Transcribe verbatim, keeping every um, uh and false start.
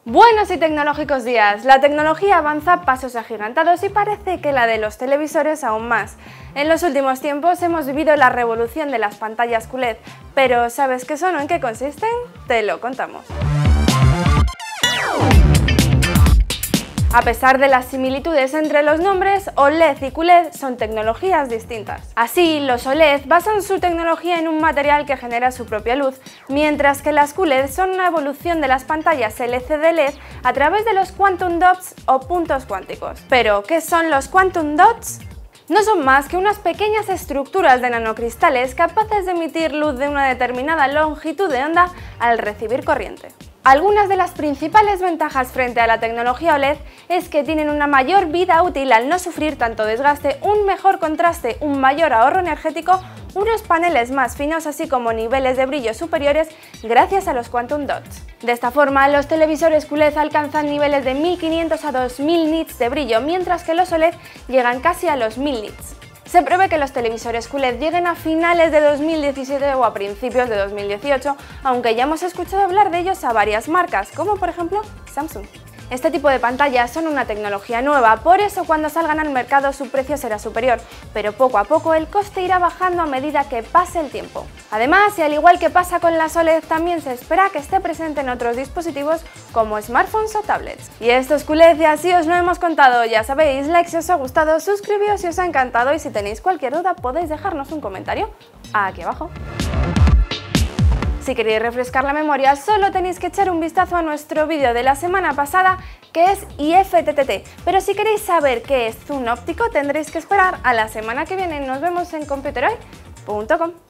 Buenos y tecnológicos días. La tecnología avanza a pasos agigantados y parece que la de los televisores aún más. En los últimos tiempos hemos vivido la revolución de las pantallas Q L E D, pero ¿sabes qué son o en qué consisten? Te lo contamos. A pesar de las similitudes entre los nombres, O L E D y Q L E D son tecnologías distintas. Así, los O L E D basan su tecnología en un material que genera su propia luz, mientras que las Q L E D son una evolución de las pantallas L C D L E D a través de los Quantum Dots o puntos cuánticos. Pero, ¿qué son los Quantum Dots? No son más que unas pequeñas estructuras de nanocristales capaces de emitir luz de una determinada longitud de onda al recibir corriente. Algunas de las principales ventajas frente a la tecnología O L E D es que tienen una mayor vida útil al no sufrir tanto desgaste, un mejor contraste, un mayor ahorro energético, unos paneles más finos así como niveles de brillo superiores gracias a los Quantum Dots. De esta forma, los televisores Q L E D alcanzan niveles de mil quinientos a dos mil nits de brillo, mientras que los O L E D llegan casi a los mil nits. Se prevé que los televisores Q L E D lleguen a finales de dos mil diecisiete o a principios de dos mil dieciocho, aunque ya hemos escuchado hablar de ellos a varias marcas, como por ejemplo Samsung. Este tipo de pantallas son una tecnología nueva, por eso cuando salgan al mercado su precio será superior, pero poco a poco el coste irá bajando a medida que pase el tiempo. Además, y al igual que pasa con las O L E D, también se espera que esté presente en otros dispositivos como smartphones o tablets. Y esto es Q L E D y así os lo hemos contado, ya sabéis, like si os ha gustado, suscribíos si os ha encantado y si tenéis cualquier duda podéis dejarnos un comentario aquí abajo. Si queréis refrescar la memoria, solo tenéis que echar un vistazo a nuestro vídeo de la semana pasada, que es I F T T T, pero si queréis saber qué es zoom óptico tendréis que esperar a la semana que viene. Nos vemos en computerhoy punto com.